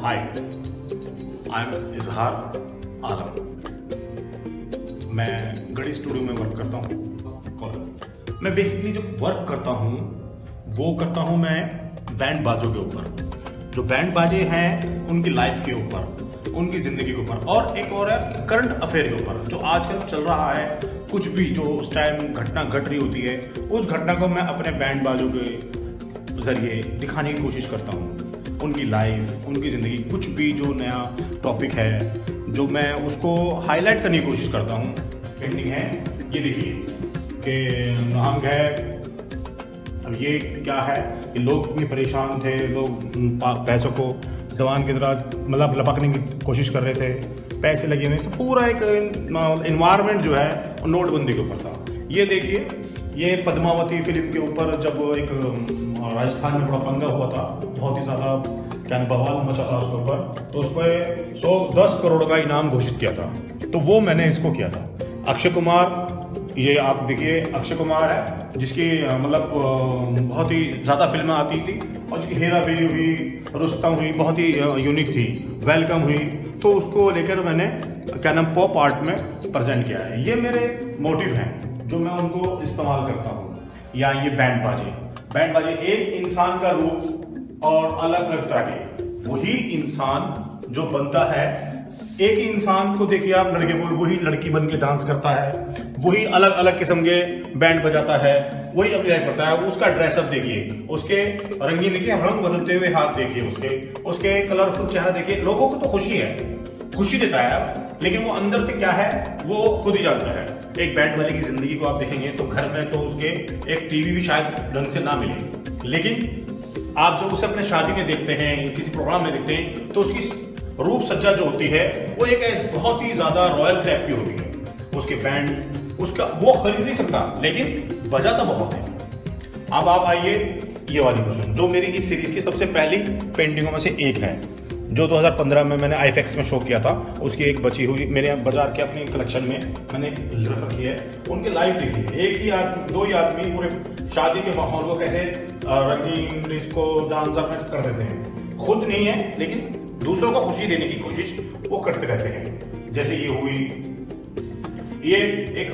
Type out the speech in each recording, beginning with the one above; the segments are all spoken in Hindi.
हाय, आई एम इजहार आलम। मैं गढ़ी स्टूडियो में वर्क करता हूँ। मैं बेसिकली जो वर्क करता हूँ वो करता हूँ मैं बैंड बाजों के ऊपर, जो बैंड बाजे हैं उनकी लाइफ के ऊपर, उनकी ज़िंदगी के ऊपर, और एक और है करंट अफेयर के ऊपर, जो आजकल चल रहा है। कुछ भी जो उस टाइम घटना घट रही होती है, उस घटना को मैं अपने बैंड बाजों के ज़रिए दिखाने की कोशिश करता हूँ। उनकी लाइफ, उनकी ज़िंदगी, कुछ भी जो नया टॉपिक है जो मैं उसको हाईलाइट करने की कोशिश करता हूँ। पेंटिंग है, ये देखिए कि नाम है, अब ये क्या है कि लोग इतने परेशान थे, लोग पैसों को जबान की तरह मतलब लपकने की कोशिश कर रहे थे, पैसे लगे हुए, पूरा एक इन्वायरमेंट जो है नोटबंदी के ऊपर था। ये देखिए, ये पद्मावती फिल्म के ऊपर जब एक राजस्थान में बड़ा पंगा हुआ था, बहुत ही ज़्यादा क्या बवाल मचा था उसके ऊपर, तो उस पर 110 करोड़ का इनाम घोषित किया था। तो वो मैंने इसको किया था। अक्षय कुमार, ये आप देखिए अक्षय कुमार है, जिसकी मतलब बहुत ही ज़्यादा फिल्में आती थी और जिसकी हेरा फेरी हुई, रुस्तम हुई, बहुत ही यूनिक थी, वेलकम हुई, तो उसको लेकर मैंने क्या नाम पॉप आर्ट में प्रेजेंट किया है। ये मेरे मोटिव हैं जो मैं उनको इस्तेमाल करता हूँ। या ये बैंड बाजे एक इंसान का रूप और अलग अलग तरह के, वही इंसान जो बनता है, एक ही इंसान को देखिए आप, लड़के को वही लड़की बन के डांस करता है, वही अलग अलग किस्म के बैंड बजाता है, वही अपनी करता है। उसका ड्रेसअप देखिए, उसके रंगीन देखिए, रंग बदलते हुए हाथ देखिए, उसके कलरफुल चेहरा देखिए। लोगों को तो खुशी है, खुशी देता है, लेकिन वो अंदर से क्या है वो खुद ही जानता है। एक बैंड वाले की जिंदगी को आप देखेंगे तो घर में तो उसके एक टीवी भी शायद ढंग से ना मिले, लेकिन आप जब उसे अपने शादी में देखते हैं, किसी प्रोग्राम में देखते हैं, तो उसकी रूप सज्जा जो होती है वो एक बहुत ही ज्यादा रॉयल टाइप की होती है। उसके बैंड उसका वो खरीद नहीं सकता, लेकिन बजाता बहुत है। अब आप आइए, ये वाली वर्जन जो मेरी इस सीरीज की सबसे पहली पेंटिंगों में से एक है, जो 2015 में मैंने आईफेक्स में शो किया था। उसकी एक बची हुई मेरे बाजार के अपनी कलेक्शन में मैंने रख रखी है। उनके लाइव देखिए, एक ही आदमी, दो ही आदमी पूरे शादी के माहौल को कैसे रंगीन डिस्को डांस कर देते हैं। खुद नहीं है, लेकिन दूसरों को खुशी देने की कोशिश वो करते रहते हैं। जैसे ये हुई, ये एक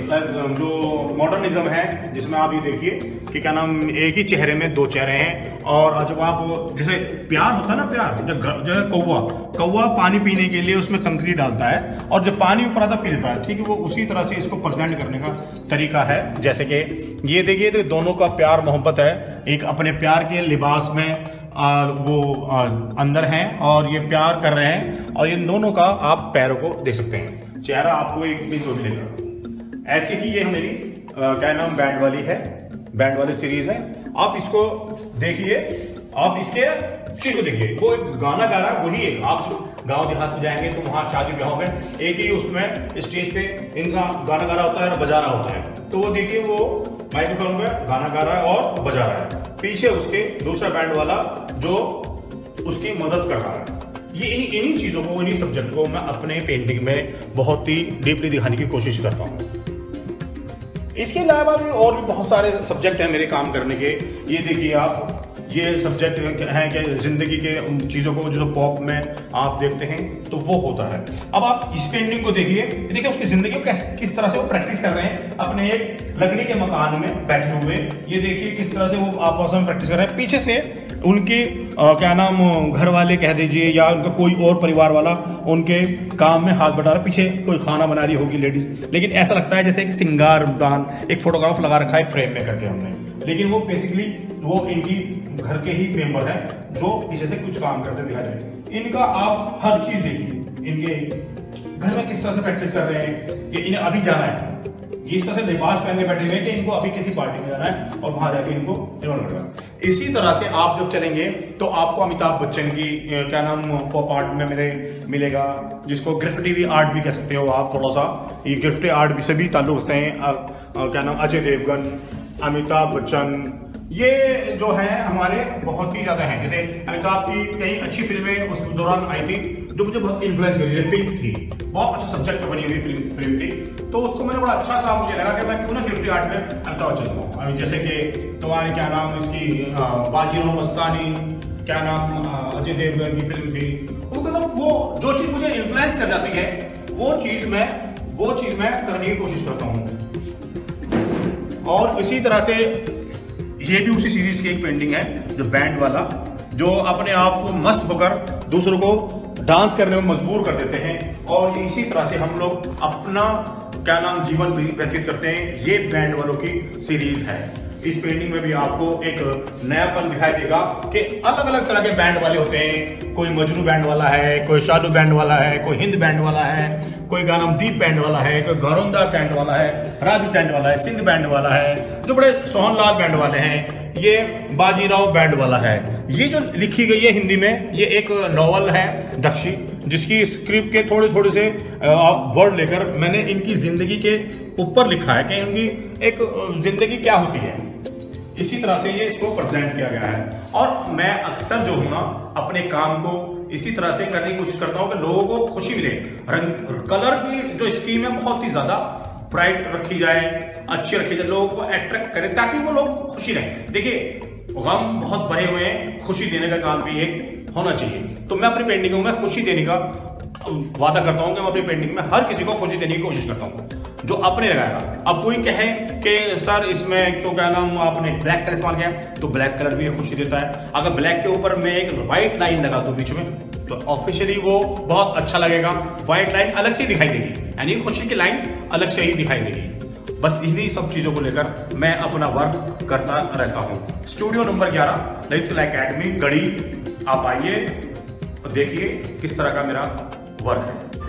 जो मॉडर्निज्म है, जिसमें आप ये देखिए कि क्या नाम, एक ही चेहरे में दो चेहरे हैं। और जब आप जैसे प्यार होता है ना, प्यार जो है, कौवा पानी पीने के लिए उसमें कंकरी डालता है, और जब पानी ऊपर आता पी लेता है, ठीक है। वो उसी तरह से इसको प्रेजेंट करने का तरीका है। जैसे कि ये देखिए, तो दोनों का प्यार मोहब्बत है, एक अपने प्यार के लिबास में वो अंदर हैं और ये प्यार कर रहे हैं, और इन दोनों का आप पैरों को देख सकते हैं, चेहरा आपको एक भी जो मिलेगा। ऐसी ही ये मेरी क्या नाम बैंड वाली है, बैंड वाली सीरीज है। आप इसको देखिए, आप इसके चीज को देखिए, वो एक गाना गा रहा है, वही एक आप गांव देहात में जाएंगे तो वहां शादी ब्याह में एक ही उसमें स्टेज पे इंसान गाना गा रहा होता है और बजा रहा होता है। तो वो देखिए, वो माइक्रोफोन पे गाना गा रहा है और बजा रहा है, पीछे उसके दूसरा बैंड वाला जो उसकी मदद कर रहा है। ये इन्हीं चीज़ों को, इन्हीं सब्जेक्ट को मैं अपने पेंटिंग में बहुत ही डीपली दिखाने की कोशिश करता हूँ। इसके अलावा भी और भी बहुत सारे सब्जेक्ट हैं मेरे काम करने के। ये देखिए आप, ये सब्जेक्ट हैं कि जिंदगी के उन चीज़ों को जो पॉप में आप देखते हैं तो वो होता है। अब आप इस पेंटिंग को देखिए उसकी जिंदगी को किस तरह से वो प्रैक्टिस कर रहे हैं अपने एक लकड़ी के मकान में बैठे हुए। ये देखिए किस तरह से वो आपस में प्रैक्टिस कर रहे हैं। पीछे से उनके क्या नाम घर वाले कह दीजिए, या उनका कोई और परिवार वाला उनके काम में हाथ बटा रहा है, पीछे कोई खाना बना रही होगी लेडीज, लेकिन ऐसा लगता है जैसे एक सिंगार दान, एक फोटोग्राफ लगा रखा है फ्रेम में करके हमने, लेकिन वो बेसिकली वो इनकी घर के ही मेंबर हैं जो पीछे से कुछ काम करते दिखाई दे। इनका आप हर चीज देखिए, इनके घर में किस तरह से प्रैक्टिस कर रहे हैं कि इन्हें अभी जाना है, इस तरह से लिबास पहन के बैठे हुए कि इनको अभी किसी पार्टी में जाना है और वहां जाके इनको इन्वॉल्व करना है। इसी तरह से आप जब चलेंगे तो आपको अमिताभ बच्चन की क्या नाम पॉप आर्ट में मेरे मिलेगा, जिसको ग्राफिटी आर्ट भी कह सकते हो आप। थोड़ा सा ये ग्राफिटी आर्ट भी से भी ताल्लुक रखते हैं क्या नाम अजय देवगन, अमिताभ बच्चन, ये जो है हमारे बहुत ही ज्यादा हैं। जैसे अमिताभ की कई अच्छी फिल्में उस दौरान आई थी जो मुझे बहुत इन्फ्लुएंस करी, जैसे पिंक थी, बहुत अच्छा सब्जेक्ट बनी हुई फिल्म थी, तो उसको मैंने बड़ा अच्छा सा मुझे लगा कि मैं क्यों ना ग्राफिटी आर्ट में अमिताभ बच्चन हूँ। जैसे कि तुम्हारे क्या नाम इसकी बाजीराव मस्तानी, क्या नाम अजय देवगन की फिल्म थी, उनको जो चीज मुझे इन्फ्लुएंस कर जाती है वो चीज मैं करने की कोशिश करता हूं। और इसी तरह से ये भी उसी सीरीज की एक पेंटिंग है, जो बैंड वाला, जो अपने आप को मस्त होकर दूसरों को डांस करने में मजबूर कर देते हैं। और इसी तरह से हम लोग अपना जीवन व्यतीत करते हैं। ये बैंड वालों की सीरीज है। इस पेंटिंग में भी आपको एक नयापन दिखाई देगा कि अलग अलग तरह के बैंड वाले होते हैं। कोई मजनू बैंड वाला है, कोई शालू बैंड वाला है, कोई हिंद बैंड वाला है, कोई गानमदीप बैंड वाला है, कोई घरौंदा बैंड वाला है, राजू बैंड वाला है, सिंध बैंड वाला है, जो बड़े सोहनलाल बैंड वाले हैं, ये बाजीराव बैंड वाला है। ये जो लिखी गई है हिंदी में, ये एक नॉवल है दक्षी, जिसकी स्क्रिप्ट के थोड़े से वर्ड लेकर मैंने इनकी जिंदगी के ऊपर लिखा है कि इनकी एक जिंदगी क्या होती है। इसी तरह से ये इसको प्रेजेंट किया गया है। और मैं अक्सर जो हूं ना, अपने काम को इसी तरह से करने की कोशिश करता हूं कि लोगों को खुशी मिले। कलर की जो स्कीम है बहुत ही ज्यादा ब्राइट रखी जाए, अच्छी रखी जाए, लोगों को अट्रैक्ट करे ताकि वो लोग खुशी रहें। देखिए, गम बहुत भरे हुए हैं, खुशी देने का काम भी एक होना चाहिए। तो मैं अपनी पेंटिंगों में खुशी देने का वादा करता हूं कि मैं अपनी पेंटिंग में हर किसी को खुशी देने की कोशिश करता हूं जो अपने लगाएगा। अब कोई कहे कि सर इसमें तो आपने ब्लैक कलर इस्तेमाल किया, तो ब्लैक कलर भी खुशी देता है। अगर ब्लैक के ऊपर मैं एक व्हाइट लाइन लगा दूं बीच में, तो ऑफिशियली वो बहुत अच्छा लगेगा। व्हाइट लाइन अलग से दिखाई देगी, यानी खुशी की लाइन अलग से ही दिखाई देगी। बस इन्हीं सब चीजों को लेकर मैं अपना वर्क करता रहता हूँ। स्टूडियो नंबर 11 ललित कला अकेडमी गढ़ी, आप आइए और देखिए किस तरह का मेरा वर्क है।